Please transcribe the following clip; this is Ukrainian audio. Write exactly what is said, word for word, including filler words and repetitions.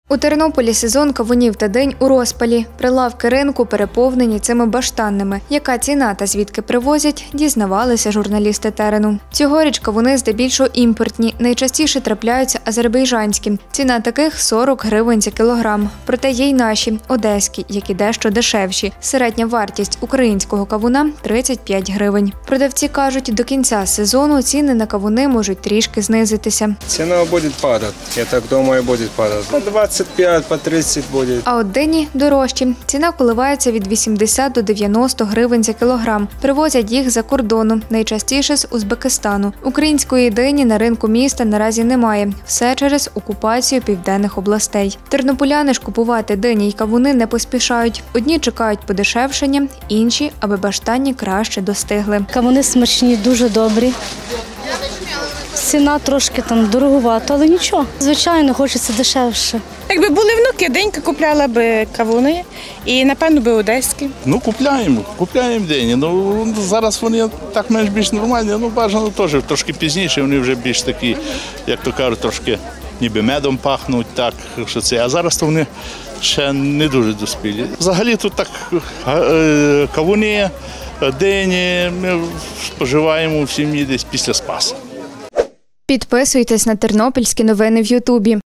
У Тернополі сезон кавунів та динь у розпалі. Прилавки ринку переповнені цими баштанними. Яка ціна та звідки привозять, дізнавалися журналісти терену. Цьогоріч кавуни здебільшого імпортні, найчастіше трапляються азербайджанські. Ціна таких – сорок гривень за кілограм. Проте є й наші, одеські, які дещо дешевші. Середня вартість українського кавуна – тридцять п'ять гривень. Продавці кажуть, до кінця сезону ціни на кавуни можуть трішки знизитися. Ціна буде падати, я так думаю, буде падати. По двадцять п'ять, по тридцять буде. А от дині дорожчі. Ціна коливається від вісімдесят до дев'яноста гривень за кілограм. Привозять їх за кордону, найчастіше з Узбекистану. Української дині на ринку міста наразі немає. Все через окупацію південних областей. Тернополяни ж купувати дині й кавуни не поспішають. Одні чекають подешевшення, інші, аби баштанні краще достигли. Кавуни смачні, дуже добрі. Ціна трошки там дороговата, але нічого. Звичайно, хочеться дешевше. Якби були внуки, денька купляла б кавуни і, напевно, би одеські. Ну, купляємо, купляємо дині. Ну, зараз вони так менш більш нормальні, ну, бажано теж трошки пізніше, вони вже більш такі, як то кажуть, трошки ніби медом пахнуть, так, що це. А зараз то вони ще не дуже доспілі. Взагалі тут так кавуни, дині ми споживаємо в сім'ї десь після Спаса. Підписуйтесь на тернопільські новини в Ютубі.